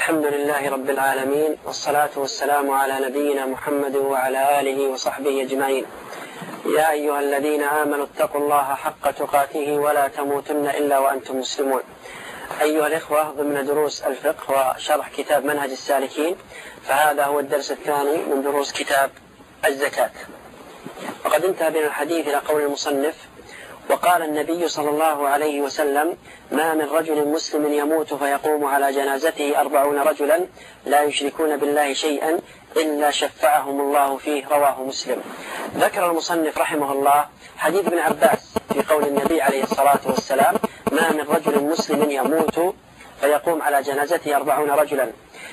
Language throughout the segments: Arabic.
الحمد لله رب العالمين، والصلاة والسلام على نبينا محمد وعلى آله وصحبه أجمعين. يا أيها الذين آمنوا اتقوا الله حق تقاته ولا تموتن إلا وأنتم مسلمون. أيها الإخوة، ضمن دروس الفقه وشرح كتاب منهج السالكين، فهذا هو الدرس الثاني من دروس كتاب الزكاة. وقد انتهى بنا الحديث إلى قول المصنف: وقال النبي صلى الله عليه وسلم: ما من رجل مسلم يموت فيقوم على جنازته 40 رجلا لا يشركون بالله شيئا إلا شفعهم الله فيه. رواه مسلم. ذكر المصنف رحمه الله حديث ابن عباس في قول النبي عليه الصلاة والسلام: ما من رجل مسلم يموت فيقوم على جنازته 40 رجلا،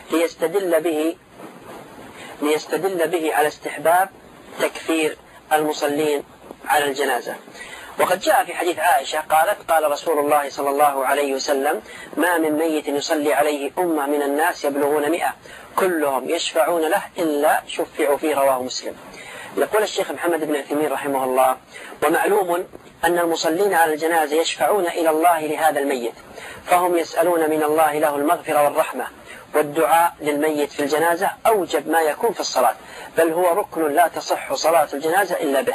ليستدل به على استحباب تكفير المصلين على الجنازة. وقد جاء في حديث عائشة قالت: قال رسول الله صلى الله عليه وسلم: ما من ميت يصلي عليه أمة من الناس يبلغون 100 كلهم يشفعون له إلا شفعوا فيه. رواه مسلم. يقول الشيخ محمد بن عثيمين رحمه الله: ومعلوم أن المصلين على الجنازة يشفعون إلى الله لهذا الميت، فهم يسألون من الله له المغفرة والرحمة، والدعاء للميت في الجنازة أوجب ما يكون في الصلاة، بل هو ركن لا تصح صلاة الجنازة إلا به.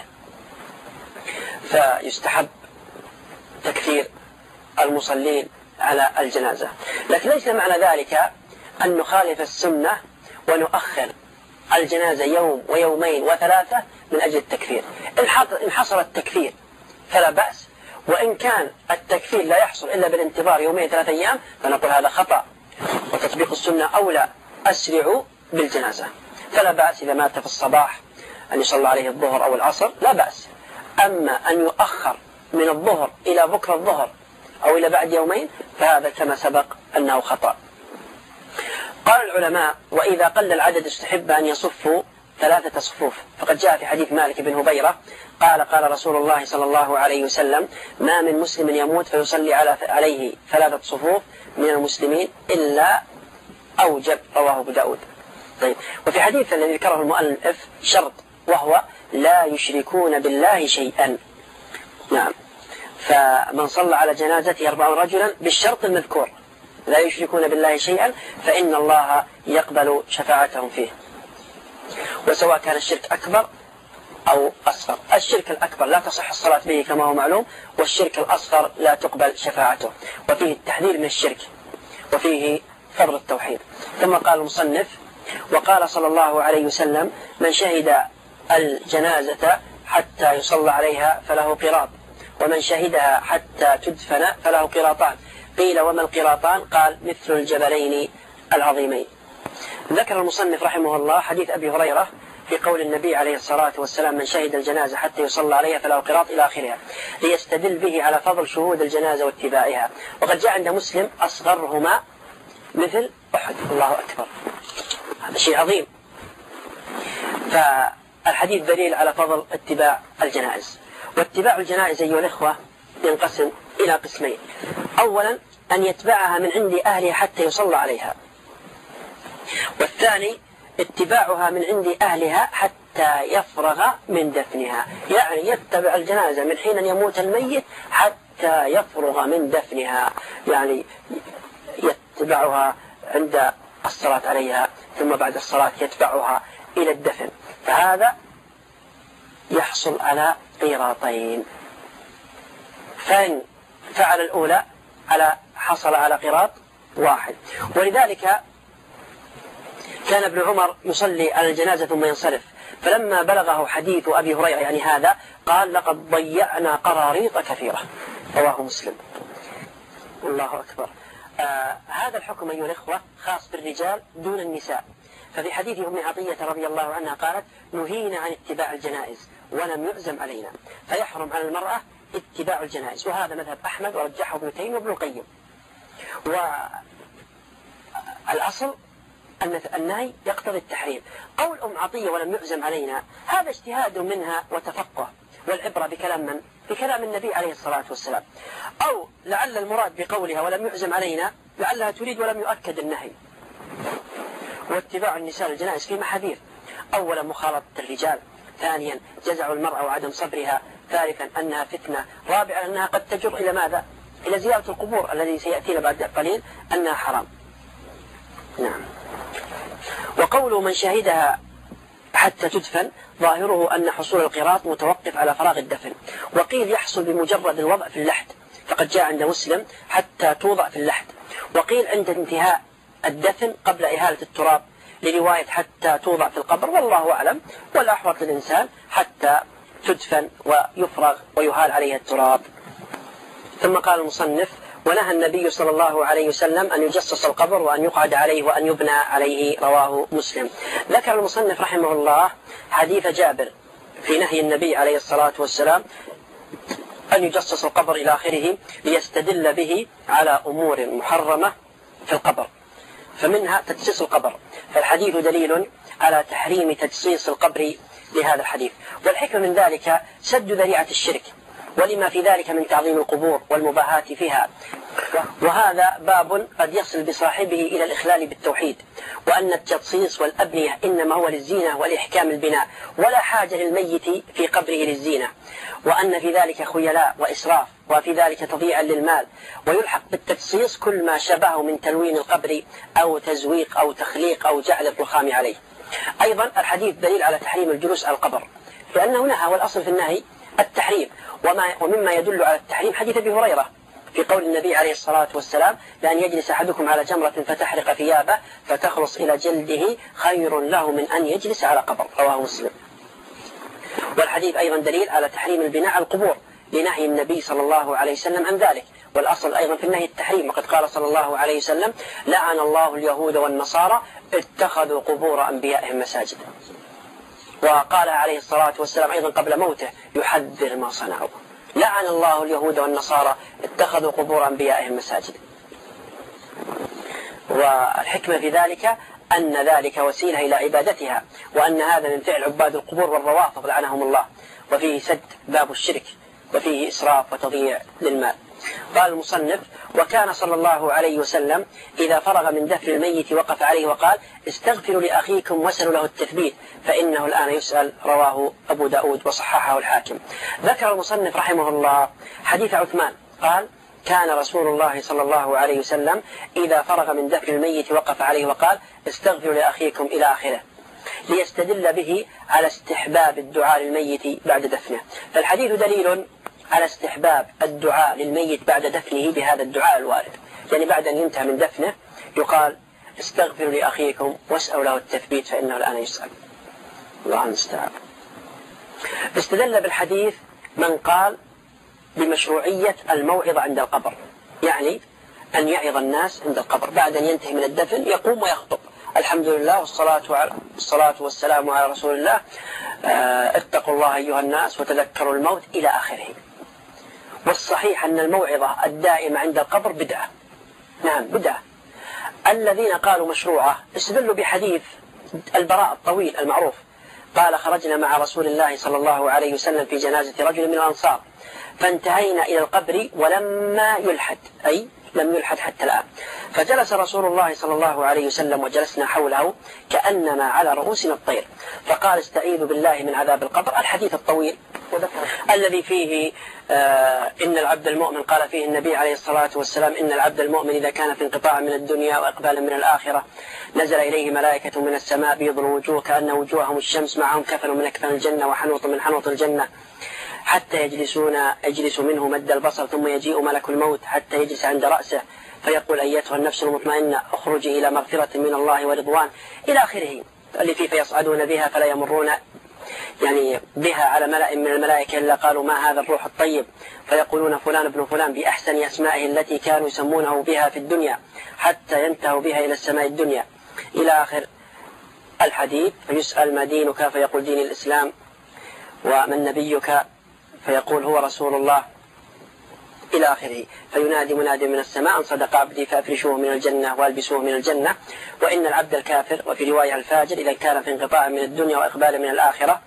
فيستحب تكفير المصلين على الجنازة، لكن ليس معنى ذلك أن نخالف السنة ونؤخر الجنازة يوم ويومين وثلاثة من أجل التكفير. إن حصل التكفير فلا بأس، وإن كان التكفير لا يحصل إلا بالانتظار يومين 3 أيام فنقول هذا خطأ، وتطبيق السنة أولى. أسرعوا بالجنازة، فلا بأس إذا مات في الصباح أن يصلى عليه الظهر أو العصر، لا بأس. أما أن يؤخر من الظهر إلى بكرة الظهر أو إلى بعد يومين فهذا كما سبق أنه خطأ. قال العلماء: وإذا قل العدد استحب أن يصفوا 3 صفوف، فقد جاء في حديث مالك بن هبيرة قال: قال رسول الله صلى الله عليه وسلم: ما من مسلم يموت فيصلي عليه 3 صفوف من المسلمين إلا أوجب. رواه أبو داود. طيب، وفي حديث الذي ذكره المؤلف شرط، وهو: لا يشركون بالله شيئا. نعم، فمن صلى على جنازته 40 رجلا بالشرط المذكور، لا يشركون بالله شيئا، فإن الله يقبل شفاعتهم فيه. وسواء كان الشرك أكبر أو أصغر، الشرك الأكبر لا تصح الصلاة به كما هو معلوم، والشرك الأصغر لا تقبل شفاعته. وفيه التحذير من الشرك، وفيه فضل التوحيد. ثم قال المصنف: وقال صلى الله عليه وسلم: من شهد الجنازة حتى يصلى عليها فله قراط، ومن شهدها حتى تدفن فله قراطان. قيل: وما القراطان؟ قال: مثل الجبلين العظيمين. ذكر المصنف رحمه الله حديث أبي هريرة في قول النبي عليه الصلاة والسلام: من شهد الجنازة حتى يصلى عليها فله قراط إلى آخرها، ليستدل به على فضل شهود الجنازة واتباعها. وقد جاء عند مسلم: أصغرهما مثل أحد. الله أكبر، هذا شيء عظيم. فالحديث دليل على فضل اتباع الجنائز. واتباع الجنائز أيها الإخوة ينقسم إلى قسمين: أولا أن يتبعها من عند أهلها حتى يصلى عليها، والثاني اتباعها من عند أهلها حتى يفرغ من دفنها، يعني يتبع الجنازة من حين يموت الميت حتى يفرغ من دفنها، يعني يتبعها عند الصلاة عليها، ثم بعد الصلاة يتبعها إلى الدفن، فهذا يحصل على قيراطين. فإن فعل الأولى حصل على قيراط واحد. ولذلك كان ابن عمر يصلي على الجنازة ثم ينصرف، فلما بلغه حديث أبي هريرة يعني هذا قال: لقد ضيعنا قراريط كثيرة. رواه مسلم. الله أكبر. هذا الحكم أيها الإخوة خاص بالرجال دون النساء. ففي حديث أم عطية رضي الله عنها قالت: نهينا عن اتباع الجنائز ولم يعزم علينا، فيحرم على المرأة اتباع الجنائز. وهذا مذهب أحمد ورجحه ابن تيمية وابن القيم. والأصل أن النهي يقتضي التحريم. قول أم عطية ولم يعزم علينا هذا اجتهاد منها وتفقه، والعبرة بكلام من؟ بكلام النبي عليه الصلاة والسلام. أو لعل المراد بقولها ولم يعزم علينا لعلها تريد ولم يؤكد النهي. واتباع النساء الجنائز في محاذير: أولا مخالطة الرجال، ثانيا جزع المرأة وعدم صبرها، ثالثا أنها فتنة، رابعا أنها قد تجر إلى ماذا؟ إلى زيارة القبور الذي سيأتينا بعد قليل أنها حرام. نعم. وقول من شهدها حتى تدفن ظاهره أن حصول القراط متوقف على فراغ الدفن، وقيل يحصل بمجرد الوضع في اللحد، فقد جاء عند مسلم حتى توضع في اللحد، وقيل عند انتهاء الدفن قبل إهالة التراب لرواية حتى توضع في القبر، والله أعلم، والأحوط للإنسان حتى تدفن ويفرغ ويهال عليها التراب. ثم قال المصنف: ونهى النبي صلى الله عليه وسلم أن يجصص القبر وأن يقعد عليه وأن يبنى عليه، رواه مسلم. ذكر المصنف رحمه الله حديث جابر في نهي النبي عليه الصلاة والسلام أن يجصص القبر إلى آخره، ليستدل به على أمور محرمة في القبر، فمنها تجصيص القبر، فالحديث دليل على تحريم تجصيص القبر لهذا الحديث. والحكمة من ذلك سد ذريعة الشرك، ولما في ذلك من تعظيم القبور والمباهاة فيها، وهذا باب قد يصل بصاحبه إلى الإخلال بالتوحيد، وأن التجصيص والأبنية إنما هو للزينة والإحكام البناء، ولا حاجة للميت في قبره للزينة، وأن في ذلك خيلاء وإسراف، وفي ذلك تضييع للمال، ويلحق بالتجصيص كل ما شبهه من تلوين القبر أو تزويق أو تخليق أو جعل الرخام عليه. أيضا الحديث دليل على تحريم الجلوس على القبر، لأنه نهى، والأصل في النهي التحريم. ومما يدل على التحريم حديث أبي هريرة في قول النبي عليه الصلاة والسلام: لأن يجلس أحدكم على جمرة فتحرق ثيابه فتخلص إلى جلده خير له من أن يجلس على قبر، رواه مسلم. والحديث أيضا دليل على تحريم البناء على القبور لنهي النبي صلى الله عليه وسلم عن ذلك، والأصل أيضا في النهي التحريم، وقد قال صلى الله عليه وسلم: لعن الله اليهود والنصارى اتخذوا قبور أنبيائهم مساجد. وقال عليه الصلاة والسلام أيضا قبل موته يحذر ما صنعوا: لعن الله اليهود والنصارى اتخذوا قبور أنبيائهم مساجد. والحكمة في ذلك أن ذلك وسيلة إلى عبادتها، وأن هذا من فعل عباد القبور والروافض لعنهم الله، وفيه سد باب الشرك، وفيه إسراف وتضييع للمال. قال المصنف: وكان صلى الله عليه وسلم إذا فرغ من دفن الميت وقف عليه وقال: استغفروا لأخيكم واسألوا له التثبيت فإنه الآن يسأل، رواه أبو داود وصححه الحاكم. ذكر المصنف رحمه الله حديث عثمان قال: كان رسول الله صلى الله عليه وسلم إذا فرغ من دفن الميت وقف عليه وقال: استغفروا لأخيكم إلى آخره، ليستدل به على استحباب الدعاء للميت بعد دفنه. فالحديث دليل على استحباب الدعاء للميت بعد دفنه بهذا الدعاء الوارد، يعني بعد أن ينتهي من دفنه يقال: استغفروا لأخيكم واسألوا له التثبيت فإنه الآن يسأل. الله المستعان. استدل بالحديث من قال بمشروعية الموعظة عند القبر، يعني أن يعظ الناس عند القبر بعد أن ينتهي من الدفن، يقوم ويخطب: الحمد لله والصلاة والسلام على رسول الله، اتقوا الله أيها الناس وتذكروا الموت، إلى آخره. والصحيح أن الموعظة الدائمة عند القبر بدعة، نعم بدعة. الذين قالوا مشروعة استدلوا بحديث البراء الطويل المعروف قال: خرجنا مع رسول الله صلى الله عليه وسلم في جنازة رجل من الأنصار فانتهينا إلى القبر ولما يلحد، أي لم يلحد حتى الآن، فجلس رسول الله صلى الله عليه وسلم وجلسنا حوله كأننا على رؤوسنا الطير، فقال: استعيذوا بالله من عذاب القبر. الحديث الطويل الذي فيه إن العبد المؤمن، قال فيه النبي عليه الصلاة والسلام: إن العبد المؤمن إذا كان في انقطاع من الدنيا وإقبال من الآخرة نزل إليه ملائكة من السماء بيض الوجوه كأن وجوههم الشمس، معهم كفن من أكفان الجنة وحنوط من حنوط الجنة، حتى يجلس منه مد البصر، ثم يجيء ملك الموت حتى يجلس عند رأسه فيقول: أيتها النفس المطمئنة اخرجي إلى مغفرة من الله ورضوان، إلى آخره، اللي فيه فيصعدون بها فلا يمرون يعني بها على ملأ من الملائكة إلا قالوا: ما هذا الروح الطيب، فيقولون: فلان ابن فلان، بأحسن أسمائه التي كانوا يسمونه بها في الدنيا، حتى ينتهوا بها إلى السماء الدنيا، إلى آخر الحديث. فيسأل: ما دينك؟ فيقول: دين الإسلام. ومن نبيك؟ فيقول: هو رسول الله، إلى آخره. فينادي منادي من السماء: أن صدق عبدي فأفرشوه من الجنة وألبسوه من الجنة. وإن العبد الكافر، وفي رواية الفاجر، إذا كان في انقطاع من الدنيا وإقبال من الآخرة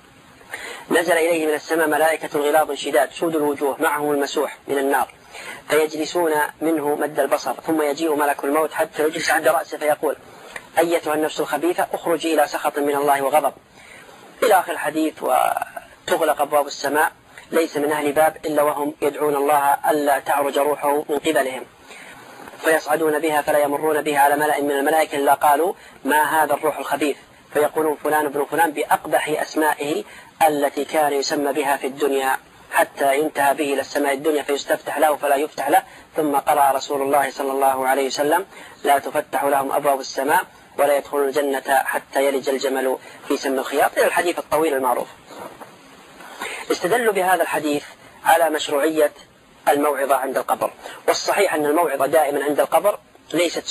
نزل إليه من السماء ملائكة غلاظ شداد سود الوجوه معهم المسوح من النار، فيجلسون منه مد البصر، ثم يجيء ملك الموت حتى يجلس عند رأسه فيقول: أيتها النفس الخبيثة اخرجي إلى سخط من الله وغضب، إلى آخر الحديث. وتغلق أبواب السماء، ليس من أهل باب إلا وهم يدعون الله ألا تعرج روحه من قبلهم. فيصعدون بها فلا يمرون بها على ملأ من الملائكة إلا قالوا ما هذا الروح الخبيث، فيقولون فلان ابن فلان بأقبح أسمائه التي كان يسمى بها في الدنيا، حتى ينتهى به إلى السماء الدنيا فيستفتح له فلا يفتح له. ثم قرأ رسول الله صلى الله عليه وسلم لا تفتح لهم أبواب السماء ولا يدخلون الجنة حتى يلج الجمل في سم الخياط، إلى الحديث الطويل المعروف. استدلوا بهذا الحديث على مشروعية الموعظة عند القبر، والصحيح أن الموعظة دائما عند القبر ليست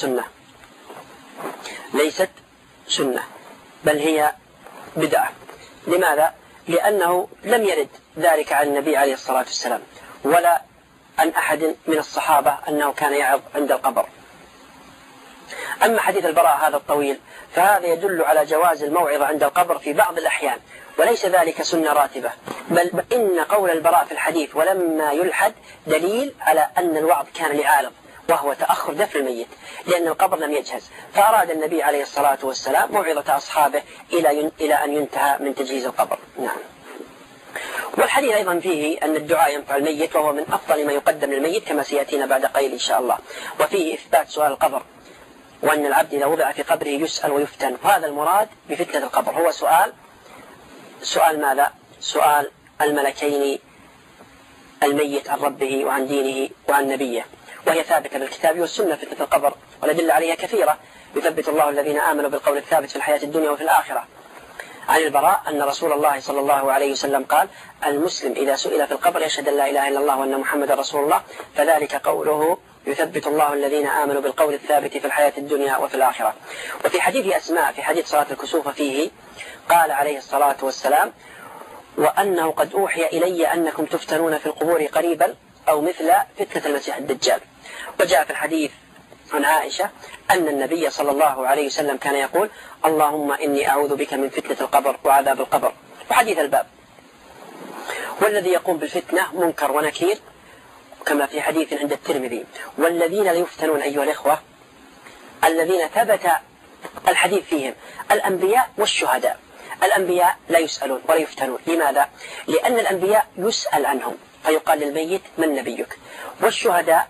سنة بل هي بدعة. لماذا؟ لأنه لم يرد ذلك عن النبي عليه الصلاة والسلام ولا عن أحد من الصحابة أنه كان يعظ عند القبر. أما حديث البراء هذا الطويل فهذا يدل على جواز الموعظة عند القبر في بعض الأحيان، وليس ذلك سنة راتبة، بل إن قول البراء في الحديث ولما يلحد دليل على أن الوعظ كان لعارض، وهو تأخر دفن الميت، لأن القبر لم يجهز، فأراد النبي عليه الصلاة والسلام موعظة أصحابه إلى أن ينتهى من تجهيز القبر. نعم. والحديث أيضا فيه أن الدعاء ينفع الميت، وهو من أفضل ما يقدم للميت كما سيأتينا بعد قليل إن شاء الله. وفيه إثبات سؤال القبر، وأن العبد إذا وضع في قبره يسأل ويفتن، وهذا المراد بفتنة القبر هو سؤال ماذا؟ سؤال الملكين الميت عن ربه وعن دينه وعن نبيه، وهي ثابتة بالكتاب والسنة. فتنة القبر والأدلة عليها كثيرة، يثبت الله الذين آمنوا بالقول الثابت في الحياة الدنيا وفي الآخرة. عن البراء أن رسول الله صلى الله عليه وسلم قال المسلم إذا سئل في القبر يشهد أن لا إله إلا الله وأن محمد رسول الله، فذلك قوله يثبت الله الذين آمنوا بالقول الثابت في الحياة الدنيا وفي الآخرة. وفي حديث أسماء في حديث صلاة الكسوف فيه قال عليه الصلاة والسلام وأنه قد أوحي إلي أنكم تفتنون في القبور قريبا أو مثل فتنة المسيح الدجال. وجاء في الحديث عن عائشة أن النبي صلى الله عليه وسلم كان يقول اللهم إني أعوذ بك من فتنة القبر وعذاب القبر. وحديث الباب والذي يقوم بالفتنة منكر ونكير كما في حديث عند الترمذي. والذين لا يفتنون أيها الإخوة الذين ثبت الحديث فيهم الأنبياء والشهداء. الأنبياء لا يسألون ولا يفتنون. لماذا؟ لأن الأنبياء يسأل عنهم فيقال للميت من نبيك. والشهداء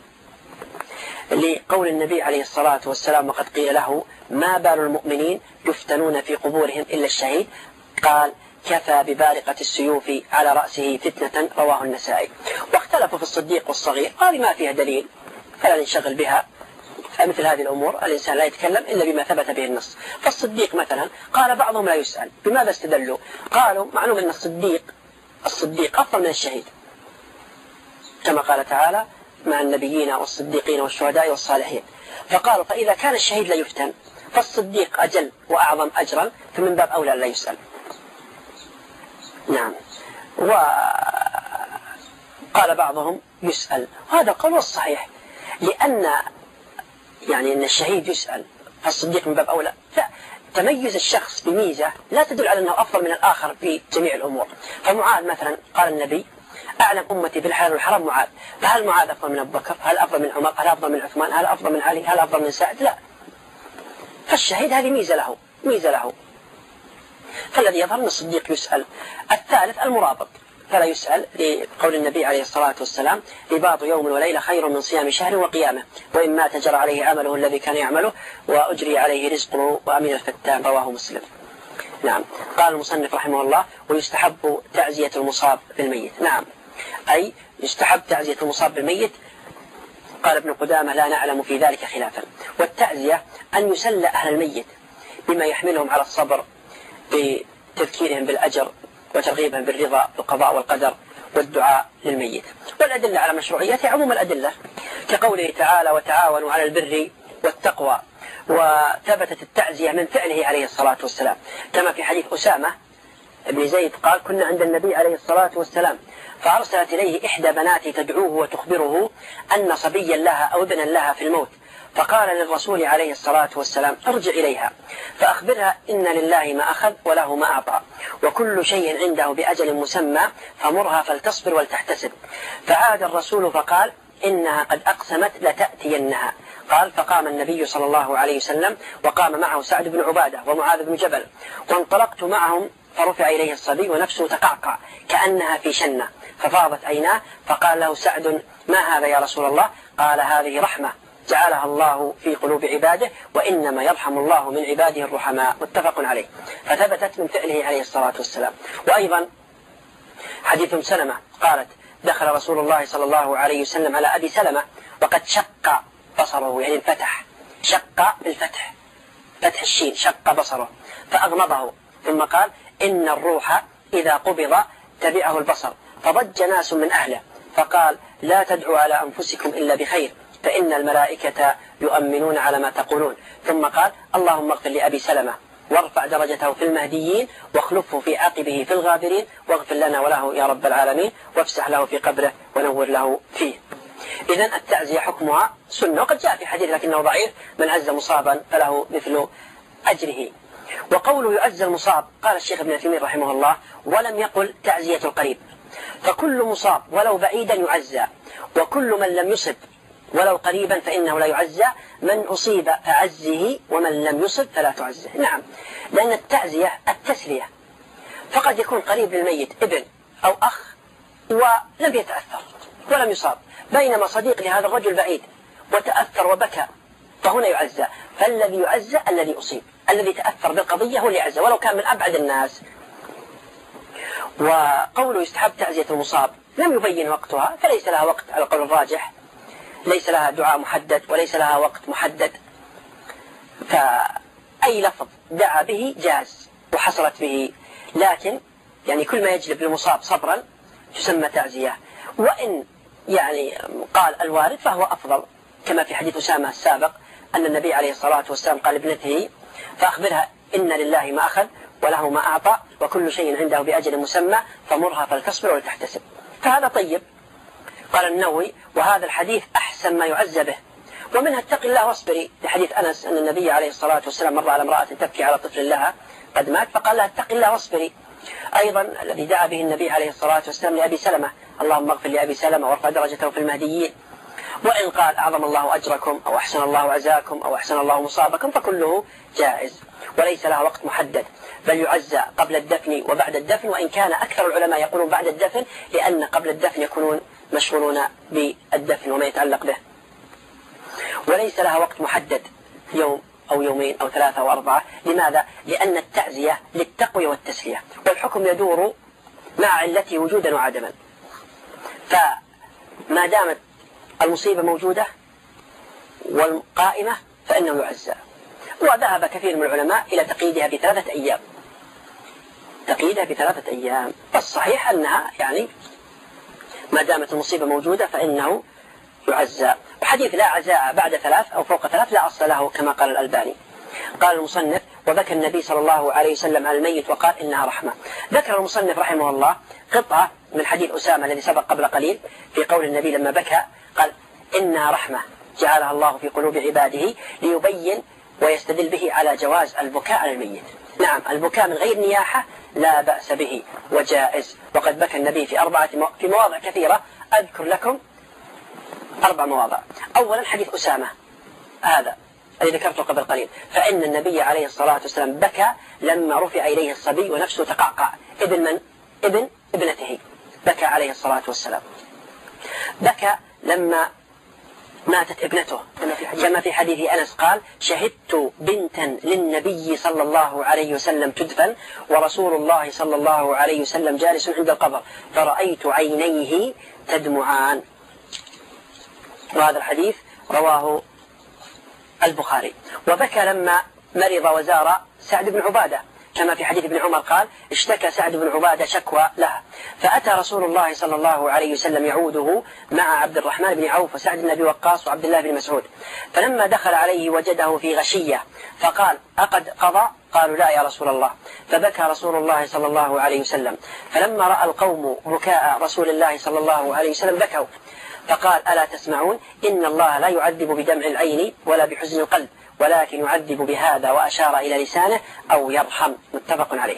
لقول النبي عليه الصلاة والسلام وقد قيل له ما بال المؤمنين يفتنون في قبورهم إلا الشهيد، قال كفى ببارقة السيوف على رأسه فتنة، رواه النسائي. واختلفوا في الصديق والصغير، هذه ما فيها دليل فلا ننشغل بها. فمثل هذه الأمور الإنسان لا يتكلم إلا بما ثبت به النص. فالصديق مثلا قال بعضهم لا يسأل. بماذا استدلوا؟ قالوا معلوم أن الصديق أفضل من الشهيد، كما قال تعالى مع النبيين والصديقين والشهداء والصالحين. فقالوا فإذا كان الشهيد لا يفتن فالصديق أجل وأعظم أجرا، فمن باب أولى لا يسأل. نعم. وقال بعضهم يسأل، هذا القول الصحيح، لأن أن الشهيد يسأل فالصديق من باب أولى. فتميز الشخص بميزة لا تدل على أنه أفضل من الآخر في جميع الأمور. فمعاذ مثلا قال النبي أعلم أمتي بالحلال والحرام معاذ، فهل معاذ أفضل من أبو بكر؟ هل أفضل من عمر؟ هل أفضل من عثمان؟ هل أفضل من علي؟ هل أفضل من سعد؟ لا. فالشهيد هذه ميزة له. فالذي يظهر أن الصديق يسأل. الثالث المرابط فلا يسأل، لقول النبي عليه الصلاة والسلام رباط يوم وليلة خير من صيام شهر وقيامه، وإن مات جرى عليه عمله الذي كان يعمله وأجري عليه رزقه وأمين الفتان، رواه مسلم. نعم. قال المصنف رحمه الله ويستحب تعزية المصاب بالميت. نعم، أي يستحب تعزية المصاب بالميت. قال ابن قدامة لا نعلم في ذلك خلافا. والتعزية أن يسلى أهل الميت بما يحملهم على الصبر بتذكيرهم بالأجر وترغيبهم بالرضا بالقضاء والقدر والدعاء للميت. والأدلة على مشروعيته عموم الأدلة كقوله تعالى وتعاونوا على البر والتقوى. وثبتت التعزية من فعله عليه الصلاة والسلام كما في حديث أسامة ابن زيد قال كنا عند النبي عليه الصلاة والسلام فأرسلت إليه إحدى بناتي تدعوه وتخبره أن صبيا لها أو ابنا لها في الموت، فقال للرسول عليه الصلاة والسلام ارجع إليها فأخبرها إن لله ما أخذ وله ما أعطى وكل شيء عنده بأجل مسمى فمرها فلتصبر ولتحتسب. فعاد الرسول فقال إنها قد أقسمت لتأتينها. قال فقام النبي صلى الله عليه وسلم وقام معه سعد بن عبادة ومعاذ بن جبل وانطلقت معهم فرفع إليه الصبي ونفسه تقعقع كأنها في شنة ففاضت عيناه. فقال له سعد ما هذا يا رسول الله؟ قال هذه رحمة جعلها الله في قلوب عباده، وإنما يرحم الله من عباده الرحماء، متفق عليه. فثبتت من فعله عليه الصلاة والسلام. وأيضا حديث سلمة قالت: دخل رسول الله صلى الله عليه وسلم على أبي سلمة وقد شق بصره، يعني انفتح، شق بالفتح، فتح الشين، شق بصره، فأغمضه، ثم قال: إن الروح إذا قبض تبعه البصر. فضج ناس من أهله فقال: لا تدعوا على أنفسكم إلا بخير، فإن الملائكة يؤمنون على ما تقولون. ثم قال: اللهم اغفر لأبي سلمة وارفع درجته في المهديين واخلفه في عقبه في الغابرين، واغفر لنا وله يا رب العالمين، وافسح له في قبره ونور له فيه. إذن التعزية حكمها سنة، وقد جاء في حديث لكنه ضعيف: من عز مصابا فله مثل أجره. وقوله يعز المصاب، قال الشيخ ابن عثيمين رحمه الله: ولم يقل تعزية القريب، فكل مصاب ولو بعيدا يعزى، وكل من لم يصب ولو قريبا فإنه لا يعزى، من أصيب فعزه ومن لم يصب فلا تعزه. نعم، لأن التعزية التسلية، فقد يكون قريب للميت ابن أو أخ ولم يتأثر ولم يصاب، بينما صديق لهذا الرجل بعيد وتأثر وبكى، فهنا يعزى. فالذي يعزى الذي أصيب، الذي تأثر بالقضية هو اللي يعزى ولو كان من أبعد الناس. وقوله يستحب تعزية المصاب لم يبين وقتها، فليس لها وقت على القول الراجح، ليس لها دعاء محدد وليس لها وقت محدد، فأي لفظ دعا به جاز وحصلت به، لكن يعني كل ما يجلب للمصاب صبرا تسمى تعزية. وإن يعني قال الوارد فهو أفضل، كما في حديث أسامة السابق أن النبي عليه الصلاة والسلام قال لابنته: فأخبرها إن لله ما أخذ وله ما أعطى وكل شيء عنده بأجل مسمى فمرها فلتصبر ولتحتسب. فهذا طيب. قال النووي: وهذا الحديث أحسن ما يعز به. ومنها اتق الله واصبري، لحديث أنس أن النبي عليه الصلاة والسلام مر على امرأة تبكي على طفل لها قد مات فقال لها: اتق الله واصبري. أيضا الذي دعا به النبي عليه الصلاة والسلام لأبي سلمة: اللهم اغفر لأبي سلمة وارفع درجته في المهديين. وإن قال: أعظم الله أجركم أو أحسن الله عزاكم أو أحسن الله مصابكم، فكله جائز وليس لها وقت محدد، بل يعزى قبل الدفن وبعد الدفن، وإن كان أكثر العلماء يقولون بعد الدفن، لأن قبل الدفن يكونون مشغولون بالدفن وما يتعلق به. وليس لها وقت محدد، يوم أو يومين أو 3 أو 4. لماذا؟ لأن التعزية للتقوية والتسلية، والحكم يدور مع علته وجودا وعدما، فما دامت المصيبة موجودة والقائمة فإنه يعزى. وذهب كثير من العلماء إلى تقييدها ب3 أيام، تقييدها ب3 أيام، والصحيح أنها يعني ما دامت المصيبة موجودة فإنه يعزى. وحديث لا عزاء بعد 3 أو فوق 3 لا أصل له كما قال الألباني. قال المصنف: وبكى النبي صلى الله عليه وسلم على الميت وقال إنها رحمة. ذكر المصنف رحمه الله قطعة من حديث أسامة الذي سبق قبل قليل في قول النبي لما بكى قال: إنها رحمة جعلها الله في قلوب عباده، ليبين ويستدل به على جواز البكاء على الميت. نعم، البكاء من غير نياحة لا بأس به وجائز، وقد بكى النبي في مواضع كثيرة، أذكر لكم 4 مواضع. أولا حديث أسامة هذا الذي ذكرته قبل قليل، فإن النبي عليه الصلاة والسلام بكى لما رفع إليه الصبي ونفسه تقعقع. ابن من؟ ابن ابنته، بكى عليه الصلاة والسلام. بكى لما ماتت ابنته، كما في حديث أنس قال: شهدت بنتا للنبي صلى الله عليه وسلم تدفن ورسول الله صلى الله عليه وسلم جالس عند القبر فرأيت عينيه تدمعان. وهذا الحديث رواه البخاري. وبكى لما مرض وزار سعد بن عبادة، كما في حديث ابن عمر قال: اشتكى سعد بن عبادة شكوى لها، فأتى رسول الله صلى الله عليه وسلم يعوده مع عبد الرحمن بن عوف وسعد بن أبي وقاص وعبد الله بن مسعود، فلما دخل عليه وجده في غشية فقال: أقد قضى؟ قالوا: لا يا رسول الله. فبكى رسول الله صلى الله عليه وسلم، فلما رأى القوم بكاء رسول الله صلى الله عليه وسلم بكوا، فقال: ألا تسمعون؟ إن الله لا يعذب بدمع العين ولا بحزن القلب، ولكن يعذب بهذا، وأشار إلى لسانه، أو يرحم. متفق عليه.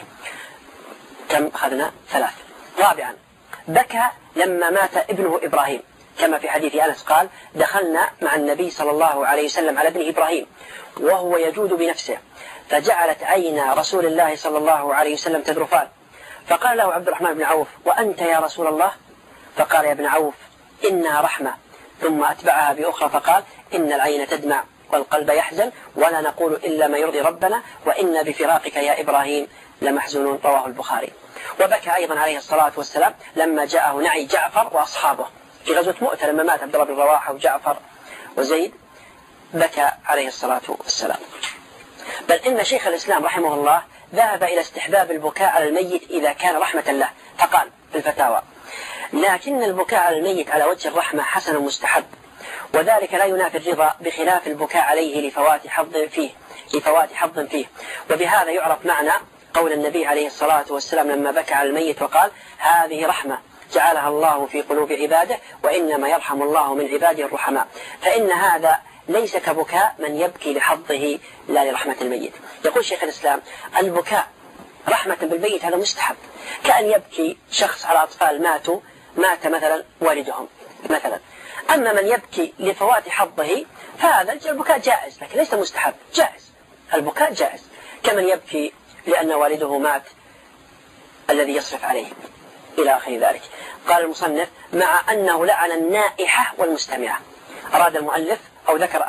كم أخذنا؟ 3. رابعا بكى لما مات ابنه إبراهيم، كما في حديث أنس قال: دخلنا مع النبي صلى الله عليه وسلم على ابن إبراهيم وهو يجود بنفسه، فجعلت عينا رسول الله صلى الله عليه وسلم تذرفان، فقال له عبد الرحمن بن عوف: وأنت يا رسول الله؟ فقال: يا ابن عوف إنها رحمة. ثم أتبعها بأخرى فقال: إن العين تدمع والقلب يحزن ولا نقول إلا ما يرضي ربنا وإنا بفراقك يا إبراهيم لمحزونون، رواه البخاري. وبكى أيضا عليه الصلاة والسلام لما جاءه نعي جعفر وأصحابه في غزوة مؤتة لما مات عبد الله بن رواحة وجعفر وزيد، بكى عليه الصلاة والسلام. بل إن شيخ الإسلام رحمه الله ذهب إلى استحباب البكاء على الميت إذا كان رحمة له، فقال في الفتاوى: لكن البكاء على الميت على وجه الرحمة حسن مستحب، وذلك لا ينافي الرضا بخلاف البكاء عليه لفوات حظ فيه. وبهذا يعرف معنى قول النبي عليه الصلاة والسلام لما بكى على الميت وقال: هذه رحمة جعلها الله في قلوب عباده وإنما يرحم الله من عباده الرحماء. فإن هذا ليس كبكاء من يبكي لحظه لا لرحمة الميت. يقول شيخ الإسلام: البكاء رحمة بالميت هذا مستحب، كأن يبكي شخص على أطفال مات مثلا والدهم مثلا. أما من يبكي لفوات حظه فهذا البكاء جائز، لكن ليس مستحب، جائز. البكاء جائز كمن يبكي لأن والده مات الذي يصرف عليه إلى آخر ذلك. قال المصنف: مع أنه لعن النائحة والمستمعة. أراد المؤلف أو ذكر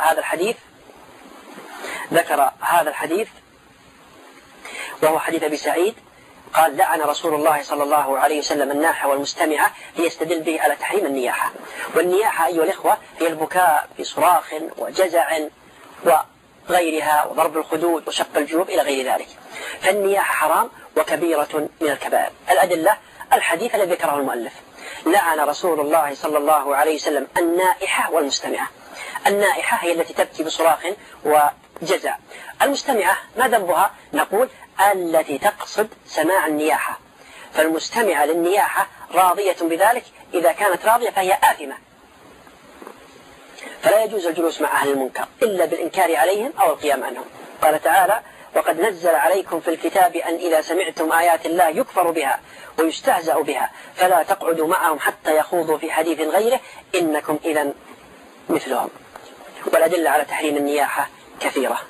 هذا الحديث وهو حديث أبي سعيد، قال: لعن رسول الله صلى الله عليه وسلم الناحة والمستمعة، ليستدل به على تحريم النياحة. والنياحة أيها الإخوة هي البكاء بصراخ وجزع وغيرها وضرب الخدود وشق الجيوب إلى غير ذلك. فالنياحة حرام وكبيرة من الكبائر. الأدلة: الحديث الذي ذكره المؤلف: لعن رسول الله صلى الله عليه وسلم النائحة والمستمعة. النائحة هي التي تبكي بصراخ وجزع. المستمعة ما ذنبها؟ نقول: التي تقصد سماع النياحة. فالمستمعة للنياحة راضية بذلك، إذا كانت راضية فهي آثمة، فلا يجوز الجلوس مع أهل المنكر إلا بالإنكار عليهم أو القيام عنهم. قال تعالى: وقد نزل عليكم في الكتاب أن إذا سمعتم آيات الله يكفر بها ويستهزأ بها فلا تقعدوا معهم حتى يخوضوا في حديث غيره إنكم إذن مثلهم. والأدلة على تحريم النياحة كثيرة.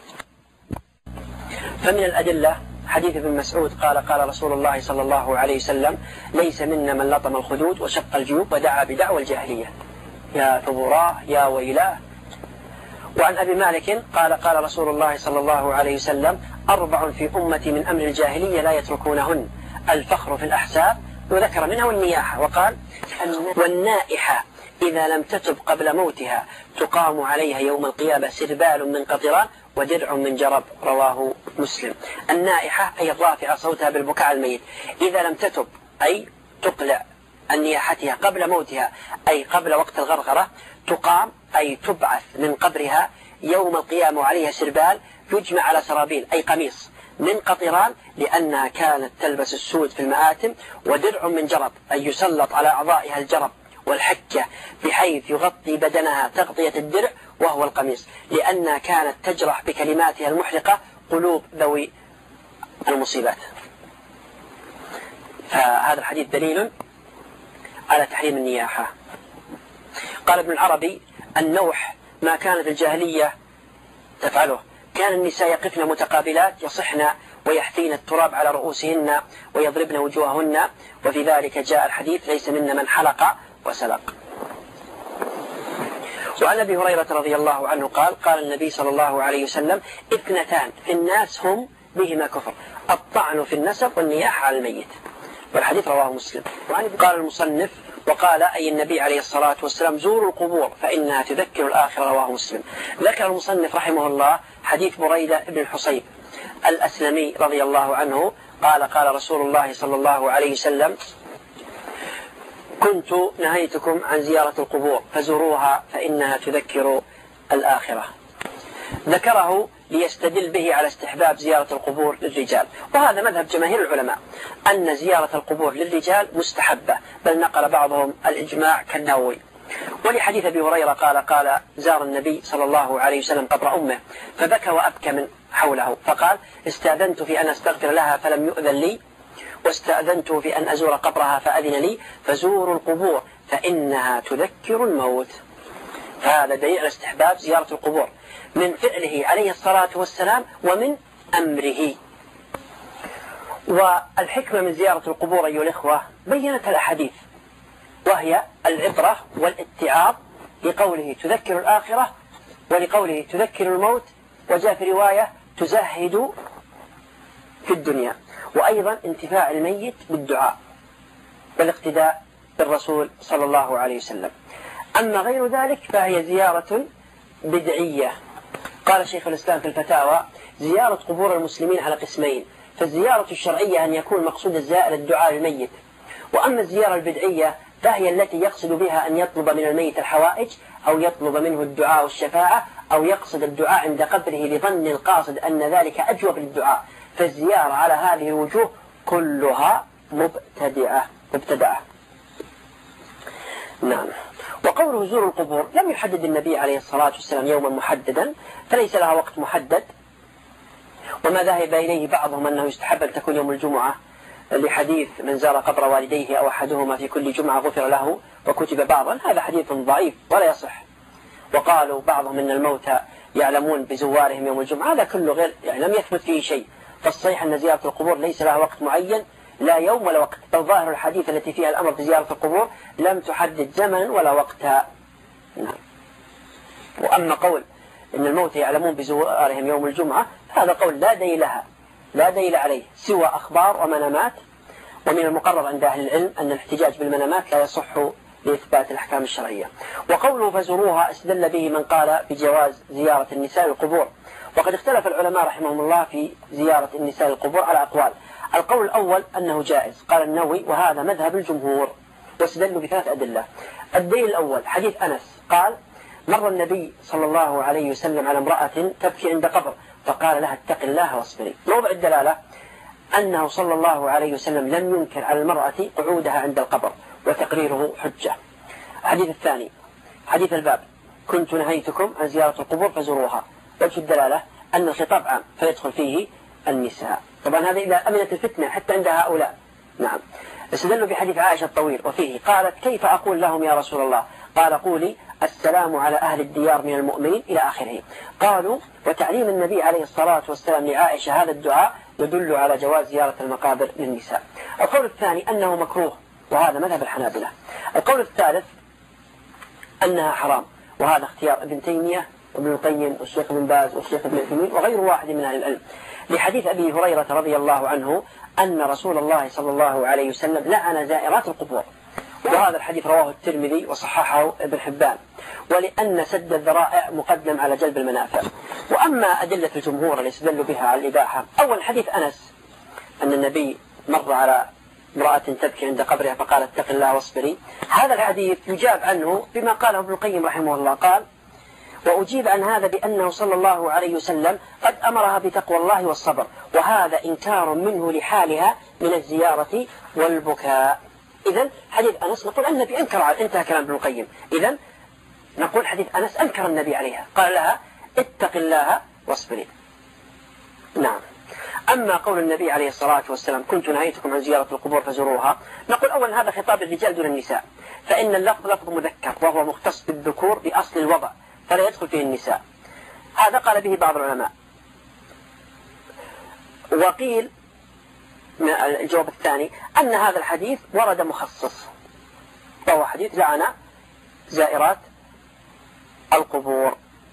فمن الأدلة حديث ابن مسعود قال رسول الله صلى الله عليه وسلم: ليس منا من لطم الخدود وشق الجيوب ودعا بدعوى الجاهلية. يا ثبوراه يا ويلاه. وعن أبي مالك قال رسول الله صلى الله عليه وسلم: 4 في أمتي من أمر الجاهلية لا يتركونهن: الفخر في الأحساب، وذكر منها والنياحة، وقال: والنائحة إذا لم تتب قبل موتها تقام عليها يوم القيامة سربال من قطران ودرع من جرب، رواه مسلم. النائحة أي الرافعة صوتها بالبكاء على الميت، إذا لم تتب أي تقلع عن نياحتها قبل موتها أي قبل وقت الغرغرة، تقام أي تبعث من قبرها يوم القيامة وعليها سربال يجمع على سرابيل أي قميص من قطران لأنها كانت تلبس السود في المآتم، ودرع من جرب أي يسلط على أعضائها الجرب والحكة بحيث يغطي بدنها تغطية الدرع وهو القميص، لأنها كانت تجرح بكلماتها المحرقة قلوب ذوي المصيبات. فهذا الحديث دليل على تحريم النياحة. قال ابن العربي: النوح ما كانت الجاهلية تفعله، كان النساء يقفن متقابلات يصحن ويحثين التراب على رؤوسهن ويضربن وجوههن، وفي ذلك جاء الحديث: ليس منا من حلق وسلق. وعن أبي هريرة رضي الله عنه قال النبي صلى الله عليه وسلم: 2 في الناس هم بهما كفر: الطعن في النسب والنياحة على الميت. والحديث رواه مسلم. قال المصنف: وقال أي النبي عليه الصلاة والسلام: زوروا القبور فإنها تذكر الآخرة، رواه مسلم. ذكر المصنف رحمه الله حديث بريدة بن الحصيب الأسلمي رضي الله عنه قال رسول الله صلى الله عليه وسلم: كنت نهيتكم عن زيارة القبور فزوروها فإنها تذكر الآخرة. ذكره ليستدل به على استحباب زيارة القبور للرجال، وهذا مذهب جماهير العلماء أن زيارة القبور للرجال مستحبة، بل نقل بعضهم الإجماع كالنووي. ولحديث أبي هريرة قال زار النبي صلى الله عليه وسلم قبر أمه فبكى وأبكى من حوله، فقال: استأذنت في أن أستغفر لها فلم يؤذن لي، واستأذنت في أن أزور قبرها فأذن لي، فزوروا القبور فإنها تذكر الموت. فهذا دليل على استحباب زيارة القبور من فعله عليه الصلاة والسلام ومن أمره. والحكمة من زيارة القبور أيها الإخوة بينت الأحاديث، وهي العبرة والاتعاظ لقوله تذكر الآخرة ولقوله تذكر الموت، وجاء في رواية تزهد في الدنيا. وأيضا انتفاع الميت بالدعاء والاقتداء بالرسول صلى الله عليه وسلم. أما غير ذلك فهي زيارة بدعية. قال شيخ الإسلام في الفتاوى: زيارة قبور المسلمين على قسمين، فالزيارة الشرعية أن يكون مقصود الزائر الدعاء للميت، وأما الزيارة البدعية فهي التي يقصد بها أن يطلب من الميت الحوائج، أو يطلب منه الدعاء والشفاعة، أو يقصد الدعاء عند قبره لظن القاصد أن ذلك أجوب للدعاء. فالزيارة على هذه الوجوه كلها مبتدعة. نعم. وقوله زور القبور لم يحدد النبي عليه الصلاة والسلام يوما محددا، فليس لها وقت محدد. وما ذهب إليه بعضهم أنه يستحب أن تكون يوم الجمعة، لحديث من زار قبر والديه أو أحدهما في كل جمعة غفر له، وكتب بعضا. هذا حديث ضعيف ولا يصح. وقالوا بعضهم أن الموتى يعلمون بزوارهم يوم الجمعة، هذا كله غير لم يثبت فيه شيء. فالصحيح أن زيارة القبور ليس لها وقت معين، لا يوم ولا وقت، بل ظاهر الحديث التي فيها الأمر بزيارة القبور لم تحدد زمن ولا وقتها. نعم. وأما قول إن الموتى يعلمون بزوارهم يوم الجمعة، هذا قول لا دليل عليه سوى أخبار ومنامات. ومن المقرر عند أهل العلم أن الاحتجاج بالمنامات لا يصح لإثبات الأحكام الشرعية. وقوله فزوروها استدل به من قال بجواز زيارة النساء القبور. وقد اختلف العلماء رحمهم الله في زيارة النساء القبور على أقوال. القول الأول أنه جائز، قال النووي وهذا مذهب الجمهور، واستدلوا بثلاث أدلة. الدليل الأول حديث أنس قال: مر النبي صلى الله عليه وسلم على امرأة تبكي عند قبر فقال لها اتق الله واصبري. موضع الدلالة أنه صلى الله عليه وسلم لم ينكر على المرأة قعودها عند القبر، وتقريره حجة. الحديث الثاني حديث الباب: كنت نهيتكم عن زيارة القبور فزوروها. وجه الدلالة أن الخطاب عام فيدخل فيه النساء. طبعا هذا إذا أمنت الفتنة حتى عند هؤلاء. نعم. استدلوا بحديث عائشة الطويل، وفيه قالت: كيف أقول لهم يا رسول الله؟ قال: قولي السلام على أهل الديار من المؤمنين إلى آخره. قالوا: وتعليم النبي عليه الصلاة والسلام لعائشة هذا الدعاء يدل على جواز زيارة المقابر للنساء. القول الثاني أنه مكروه، وهذا مذهب الحنابلة. القول الثالث أنها حرام، وهذا اختيار ابن تيمية وابن القيم والشيخ ابن باز والشيخ ابن عثيمين وغير واحد من أهل العلم، لحديث أبي هريرة رضي الله عنه أن رسول الله صلى الله عليه وسلم لعن زائرات القبور، وهذا الحديث رواه الترمذي وصححه ابن حبان، ولأن سد الذرائع مقدم على جلب المنافع. وأما أدلة الجمهور اللي استدلوا بها على الإباحة: أول حديث أنس أن النبي مر على امرأة تبكي عند قبرها فقال اتق الله واصبري. هذا الحديث يجاب عنه بما قاله ابن القيم رحمه الله، قال: وأجيب عن هذا بأنه صلى الله عليه وسلم قد أمرها بتقوى الله والصبر، وهذا إنكار منه لحالها من الزيارة والبكاء. إذن حديث أنس نقول النبي أنكر على، انتهى كلام ابن القيم. إذن نقول حديث أنس أنكر النبي عليها، قال لها اتق الله واصبري. نعم. أما قول النبي عليه الصلاة والسلام كنت نهيتكم عن زيارة القبور فزوروها، نقول أولا هذا خطاب الرجال دون النساء، فإن اللفظ لفظ مذكر وهو مختص بالذكور بأصل الوضع، فلا يدخل فيه النساء. هذا قال به بعض العلماء. وقيل الجواب الثاني أن هذا الحديث ورد مخصص، وهو حديث لعن زائرات القبور.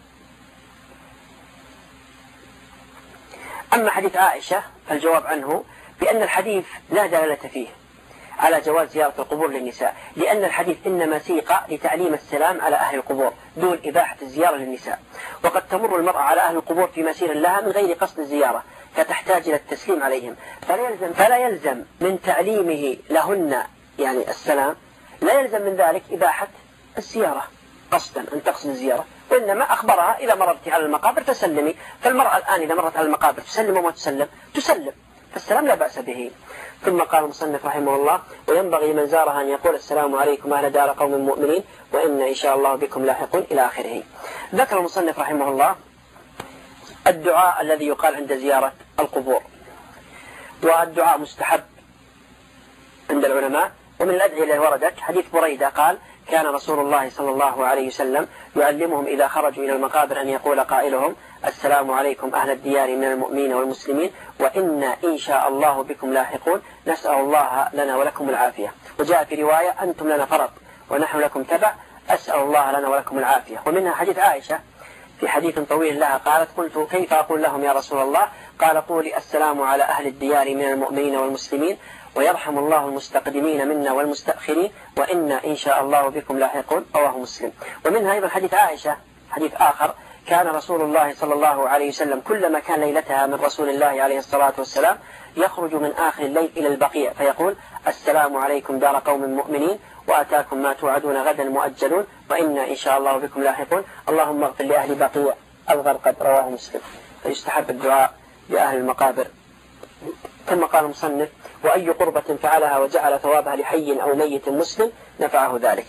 أما حديث عائشة فالجواب عنه بأن الحديث لا دلالة فيه على جواز زيارة القبور للنساء، لأن الحديث إنما سيق لتعليم السلام على أهل القبور دون إباحة الزيارة للنساء. وقد تمر المرأة على أهل القبور في مسير لها من غير قصد الزيارة، فتحتاج إلى التسليم عليهم، فلا يلزم من تعليمه لهن يعني السلام، لا يلزم من ذلك إباحة الزيارة قصدا أن تقصد الزيارة، وإنما أخبرها إذا مررت على المقابر فسلمي. فالمرأة الآن إذا مرت على المقابر تسلم وما تسلم تسلم، فالسلام لا بأس به. ثم قال المصنف رحمه الله: وينبغي من زارها أن يقول السلام عليكم أهل دار قوم مؤمنين وإن شاء الله بكم لاحقون إلى آخره. ذكر المصنف رحمه الله الدعاء الذي يقال عند زيارة القبور، والدعاء مستحب عند العلماء. ومن الأدعية التي وردت حديث بريدة قال: كان رسول الله صلى الله عليه وسلم يعلمهم إذا خرجوا إلى المقابر أن يقول قائلهم السلام عليكم أهل الديار من المؤمنين والمسلمين وإنا إن شاء الله بكم لاحقون نسأل الله لنا ولكم العافية. وجاء في رواية أنتم لنا فرط ونحن لكم تبع أسأل الله لنا ولكم العافية. ومنها حديث عائشة في حديث طويل لها قالت: قلت: كيف أقول لهم يا رسول الله؟ قال: قولي: السلام على أهل الديار من المؤمنين والمسلمين، ويرحم الله المستقدمين منا والمستأخرين، وإنا إن شاء الله بكم لاحقون. رواه مسلم. ومنها أيضا حديث عائشة، حديث آخر: كان رسول الله صلى الله عليه وسلم كلما كان ليلتها من رسول الله عليه الصلاة والسلام يخرج من آخر الليل إلى البقيع فيقول: السلام عليكم دار قوم مؤمنين، وأتاكم ما توعدون غدا مؤجلون، وإنا إن شاء الله بكم لاحقون، اللهم اغفر لأهل بقيع الغرقد. رواه مسلم. فيستحب الدعاء لأهل المقابر. ثم قال المصنف: وأي قربة فعلها وجعل ثوابها لحي أو ميت مسلم نفعه ذلك.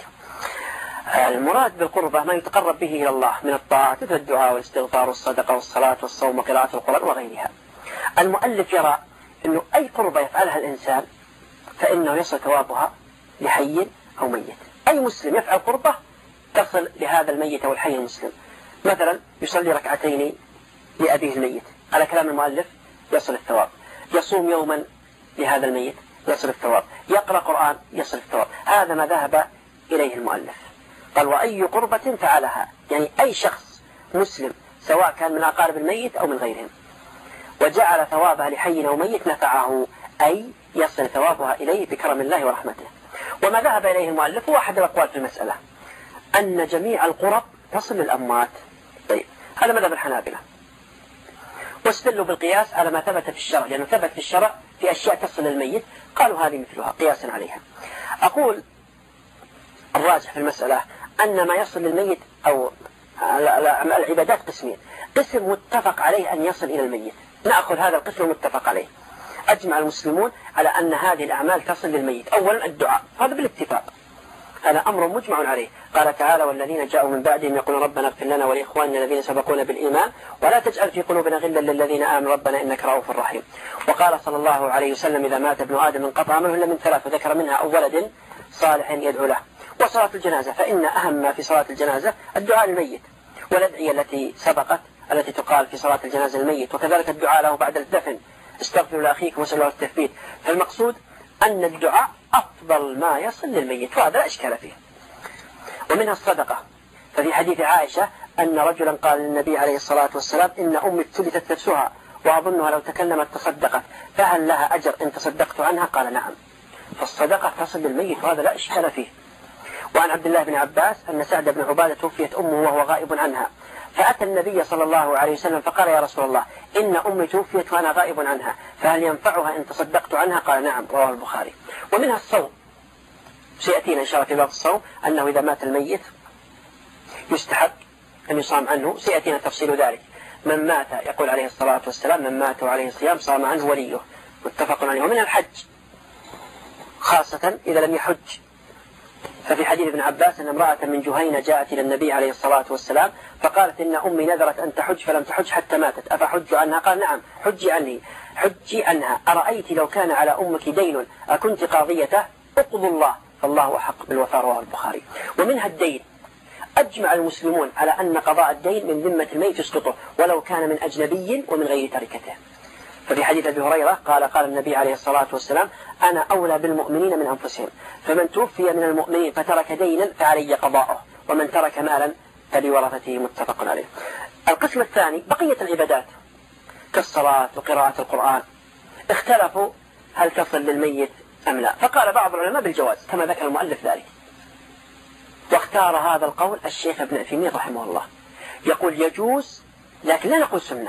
المراد بالقربة ما يتقرب به إلى الله من الطاعة مثل الدعاء والاستغفار والصدقة والصلاة والصوم وقراءة القرآن وغيرها. المؤلف يرى أنه أي قربة يفعلها الإنسان فإنه يصل ثوابها لحي أو ميت. أي مسلم يفعل قربة تصل لهذا الميت أو الحي المسلم. مثلا يصلي ركعتين لأبيه الميت، على كلام المؤلف يصل الثواب. يصوم يوما لهذا الميت يصل الثواب. يقرأ قرآن يصل الثواب. هذا ما ذهب إليه المؤلف. قال: وأي قربة فعلها، يعني أي شخص مسلم سواء كان من أقارب الميت أو من غيرهم وجعل ثوابها لحي أو ميت نفعه، أي يصل ثوابها إليه بكرم الله ورحمته. وما ذهب إليه المؤلف هو أحد الأقوال في المسألة، أن جميع القرب تصل للأموات. طيب، هذا مذهب الحنابلة، واستدلوا بالقياس على ما ثبت في الشرع، لأنه ثبت في الشرع في أشياء تصل للميت، قالوا هذه مثلها قياسا عليها. أقول الراجح في المسألة أن ما يصل للميت أو العبادات قسمين: قسم متفق عليه أن يصل إلى الميت، نأخذ هذا القسم المتفق عليه. أجمع المسلمون على أن هذه الأعمال تصل للميت. أولا الدعاء، هذا بالاتفاق، هذا أمر مجمع عليه. قال تعالى: والذين جاءوا من بعدهم يقولون ربنا اغفر لنا ولإخواننا الذين سبقونا بالإيمان ولا تجعل في قلوبنا غلا للذين آمنوا ربنا إنك رؤوف رحيم. وقال صلى الله عليه وسلم: إذا مات ابن آدم انقطع عمله إلا من ثلاث، وذكر منها أو ولد صالح يدعو له. وصلاة الجنازة، فإن أهم ما في صلاة الجنازة الدعاء للميت، والأدعية التي سبقت التي تقال في صلاة الجنازة للميت، وكذلك الدعاء له بعد الدفن: استغفروا لأخيكم وسألوا له التثبيت. فالمقصود أن الدعاء أفضل ما يصل للميت، وهذا لا إشكال فيه. ومنها الصدقة، ففي حديث عائشة أن رجلا قال للنبي عليه الصلاة والسلام: إن أمي ابتلت نفسها وأظنها لو تكلمت تصدقت، فهل لها أجر إن تصدقت عنها؟ قال: نعم. فالصدقة تصل للميت، وهذا لا إشكال فيه. وعن عبد الله بن عباس أن سعد بن عبادة توفيت أمه وهو غائب عنها، فأتى النبي صلى الله عليه وسلم فقال: يا رسول الله، إن أمي توفيت وأنا غائب عنها، فهل ينفعها إن تصدقت عنها؟ قال: نعم. رواه البخاري. ومنها الصوم، سيأتينا إن شاء الله في باب الصوم أنه إذا مات الميت يستحب أن يصام عنه، سيأتينا تفصيل ذلك. من مات، يقول عليه الصلاة والسلام: من مات وعليه الصيام صام عنه وليه، متفق عليه. ومنها الحج، خاصة إذا لم يحج، ففي حديث ابن عباس أن امرأة من جهينة جاءت إلى النبي عليه الصلاة والسلام فقالت: إن أمي نذرت أن تحج فلم تحج حتى ماتت، أفحج عنها؟ قال: نعم، حجي عنها. أرأيت لو كان على أمك دين أكنت قاضيته؟ اقضوا الله فالله أحق بالوفاء. رواه البخاري. ومنها الدين، أجمع المسلمون على أن قضاء الدين من ذمة الميت يسقطه ولو كان من أجنبي ومن غير تركته. ففي حديث أبي هريرة قال النبي عليه الصلاة والسلام: أنا أولى بالمؤمنين من أنفسهم، فمن توفي من المؤمنين فترك دينا فعلي قضاؤه، ومن ترك مالا فلورثته. متفق عليه. القسم الثاني بقية العبادات كالصلاة وقراءة القرآن، اختلفوا هل تصل للميت أم لا، فقال بعض العلماء بالجواز كما ذكر المؤلف ذلك، واختار هذا القول الشيخ ابن عثيمين رحمه الله، يقول يجوز لكن لا نقول سنة،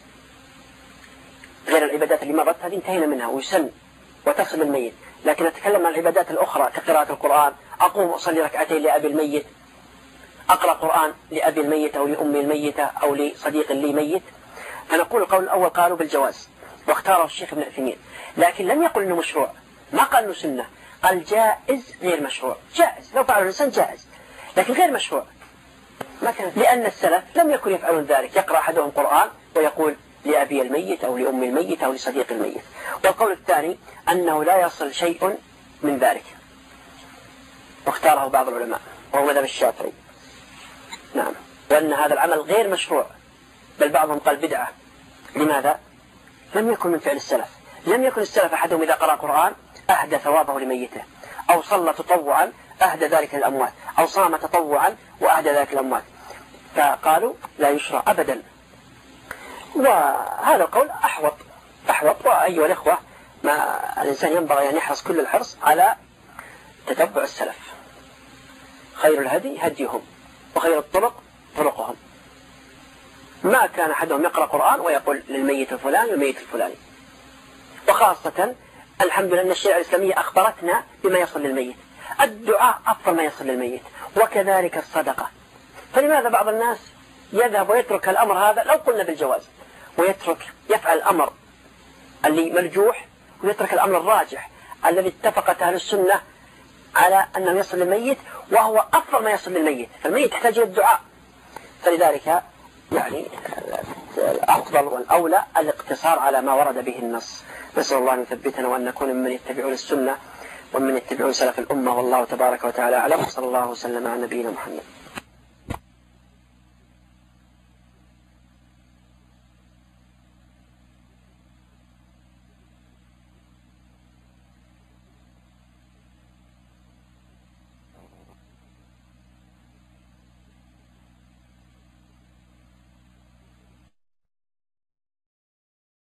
غير العبادات اللي مرت هذه انتهينا منها ويسن وتصل الميت، لكن نتكلم عن العبادات الأخرى كقراءة القرآن، أقوم أصلي ركعتين لأبي الميت، أقرأ قرآن لأبي الميت أو لأمي الميتة أو لصديق لي ميت، فنقول القول الأول قالوا بالجواز واختاره الشيخ ابن عثيمين، لكن لم يقل أنه مشروع، ما قال أنه سنة، قال جائز غير مشروع. جائز لو فعل الإنسان جائز، لكن غير مشروع ما كان، لأن السلف لم يكن يفعلون ذلك، يقرأ أحدهم قرآن ويقول لأبي الميت أو لأمي الميت أو لصديق الميت. والقول الثاني أنه لا يصل شيء من ذلك، واختاره بعض العلماء وهو مذهب الشافعي، نعم، وأن هذا العمل غير مشروع، بل بعضهم قال بدعة. لماذا؟ لم يكن من فعل السلف، لم يكن السلف أحدهم إذا قرأ قرآن أهدى ثوابه لميته، أو صلى تطوعا أهدى ذلك للأموات، أو صام تطوعا وأهدى ذلك للأموات. فقالوا لا يشرع أبدا. وهذا القول أحوط. وأيها الإخوة، ما الإنسان ينبغي أن يحرص كل الحرص على تتبع السلف. خير الهدي هديهم، وخير الطرق طرقهم. ما كان أحدهم يقرأ قرآن ويقول للميت الفلاني والميت الفلاني. وخاصة الحمد لله أن الشريعة الإسلامية أخبرتنا بما يصل للميت. الدعاء أفضل ما يصل للميت، وكذلك الصدقة. فلماذا بعض الناس يذهب ويترك الأمر هذا لو قلنا بالجواز، يفعل الأمر اللي مرجوح، ويترك الأمر الراجح الذي اتفقت أهل السنة على أنه يصل للميت، وهو أفضل ما يصل للميت. فالميت يحتاج إلى الدعاء. فلذلك يعني الأفضل والأولى الاقتصار على ما ورد به النص. نسأل الله أن يثبتنا وأن نكون ممن يتبعون السنة ومن يتبعون سلف الأمة. والله تبارك وتعالى أعلم. صلى الله وسلم على نبينا محمد.